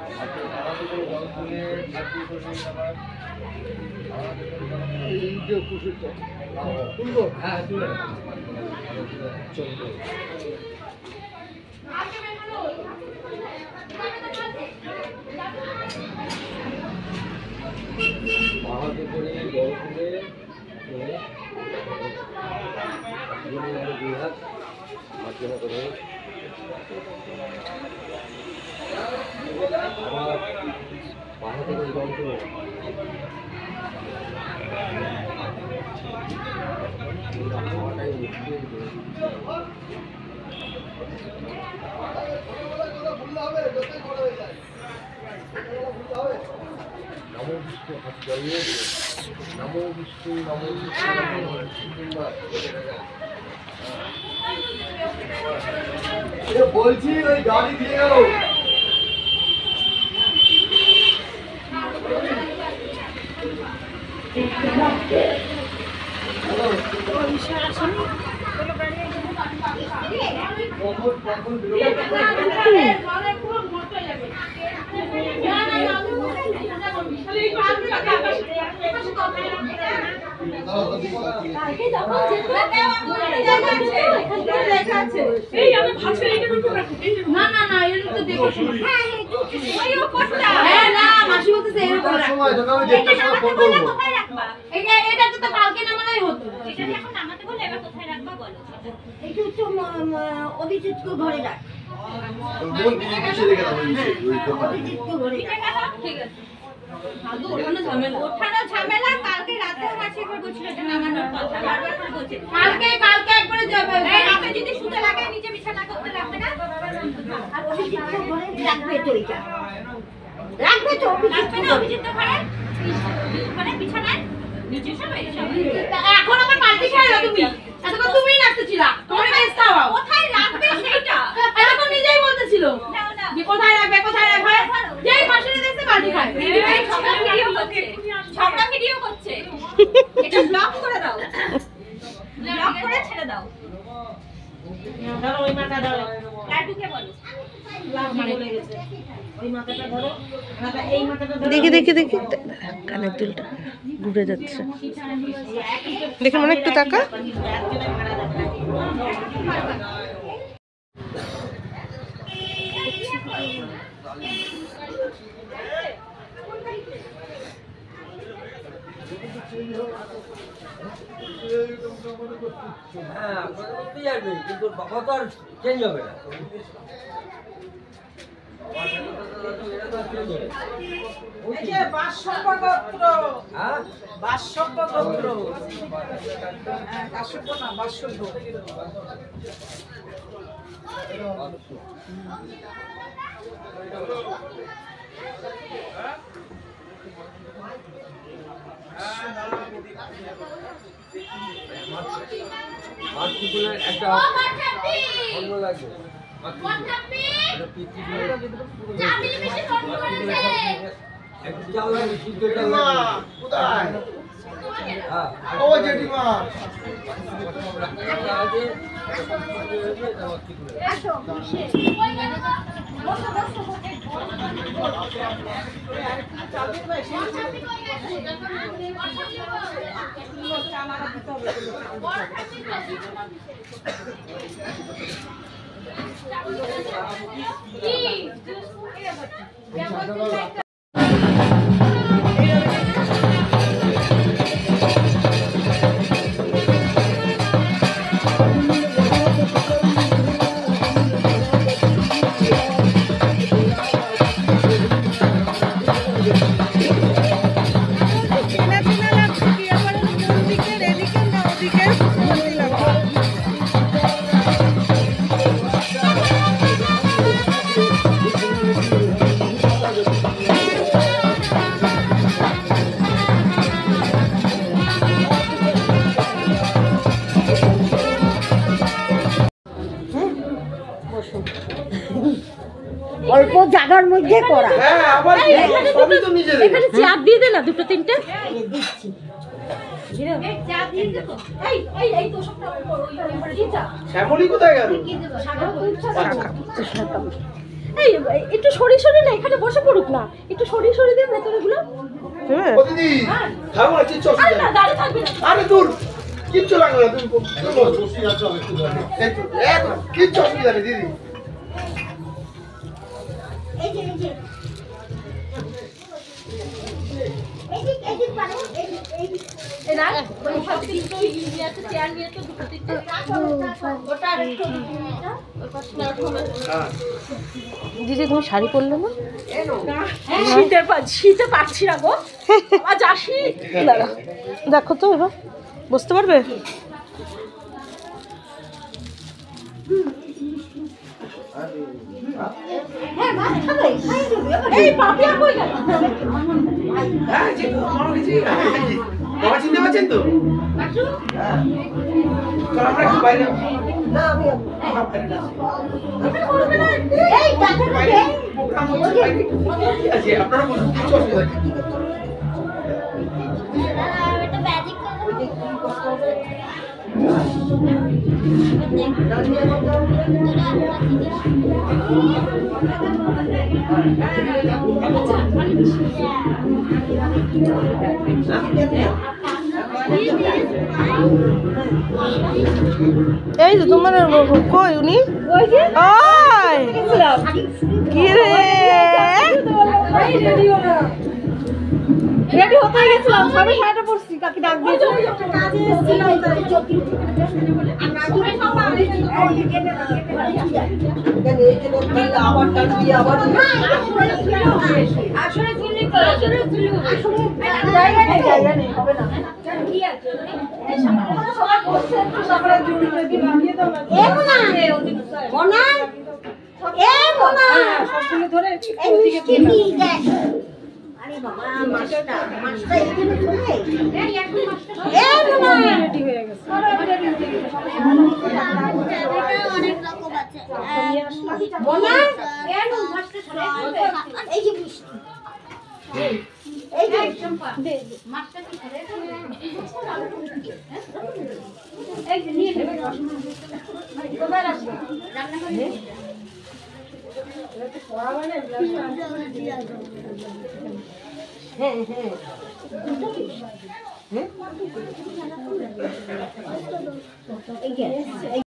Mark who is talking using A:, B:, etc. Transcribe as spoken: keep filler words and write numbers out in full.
A: বলছি ওই গাড়ি দিয়ে গেল অভিজিৎকে ঘরে রাখ ওঠানো ঝামেলা কালকে রাতে মাসি একবার বলছিল যে নামানোর কথা বারবার করে বলছে কালকে কালকে একবারে যাবে রাতে যদি শুতে লাগে নিচে বিছানা করতে লাগবে না আর অভিজিৎকে ঘরে রাখবে তো এটা রাখবে তো রাখবে না অভিজিৎকে ঘরে মানে বিছানায় নিচে সবাই এখন আমার পাল্টি খাইলো তুমি এতক্ষণ তুমিই নাচতেছিলা তোমার কাছে খাওয়া কোথায় রাখবে সেটা এতক্ষণ নিজেই বলতেছিল যে কোথায় রাখবে কোথায় রাখবে যেই পাশে দেখতে পাল্টি খায় ঝগড়া ভিডিও করছে ঝগড়া ভিডিও করছে এটা ব্লক করে দাও ব্লক করে ছেড়ে দাও ধরো ওই মাথা ধরো লাড্ডুকে বলো
B: দেখি দেখি দেখি কানের দুলটা ঘুরে যাচ্ছে দেখে মনে একটু তাকা
C: হ্যাঁ কিন্তু বাবা তো আর চেঞ্জ হবে না একটা অন্য লাগবে
D: অল্প জায়গার মধ্যে করা
B: এখানে চাপ দিয়ে দে না দুটো তিনটে
D: দিচ্ছি
A: এই একটু সরি সরি না, এখানে বসে পড়ুক না, একটু সরি সরি দিয়ে ভেতরে গুলো।
B: হ্যাঁ
E: ও দিদি খাবো না কিচ্ছু
A: আরে
E: অসুবিধা
A: না,
E: নেই।
A: দাঁড়িয়ে থাকবে না।
E: আরে দূর কিচ্ছু লাগবে না তুমি তুমি বসো। এই তো, এক কিচ্ছু অসুবিধা নেই দিদি।
D: এই যে এই যে এই যে এই যে পারো এই যে এই যে
A: এই রাখ, ওই সব তিনটে ইয়ে আছে, চেয়ার নিয়ে তো দুটো তিনটে ওটা আর একটু ওই পাশে না ওঠো।
E: হ্যাঁ
B: দিদি তুমি শাড়ি পরলে না?
A: শীতের পা- শীতে পারছি না গো, আমার যা শীত।
B: দাঁড়া, দেখো তো এবার বুঝতে পারবে।
D: হ্যাঁ মা খাবে খাই দেবে
A: এই পাপিয়া কই গেল?
E: হ্যাঁ জি মামা কিছু বাবা চিনতে পারছেন তো? হ্যাঁ তো আমরা একটু বাইরে
D: না আমি
E: আমরা বাইরে যাচ্ছি।
D: এই টাকা
E: বাইরে
D: দে
E: প্রোগ্রাম হচ্ছে বাইরে ঠিক আছে আপনারা বলুন কিচ্ছু অসুবিধা নেই।
D: এটা ম্যাজিক
B: এই তো তোমার কই উনি?
A: ওই যে
B: ওই
A: গেছিলাম।
B: কি রে?
A: এই রেডি হলো না। রেডি হতে গেছিলাম, সবে শাড়িটা পরছি, কাকি ডাক দিয়েছে।
D: কাজে এসেছিলাম তাই চকি
A: আসলে চুলি করে, আসলে চুলি হবে। জায়গা নেই, জায়গা নেই, হবে না। কি আছে? এই সকালে সবাই বসছে, একটু সকালে চুলি করে দিয়ে নামিয়ে দাও না।
D: এ মোনা মোনা এ মোনা
A: সব চুলি ধরে
D: এই মিষ্টি নিয়ে দেখ আরে বাবা মাছটা মাছটা এখানে চলে এ মোনা
A: রেডি হয়ে গেছে।
D: অনেক রকম আছে মোনা এই যে মিষ্টি এই যে
A: এই যে নিয়ে নেবে। কোথায় আসবে? রান্না করে
D: হ্যাঁ হ্যাঁ এই যে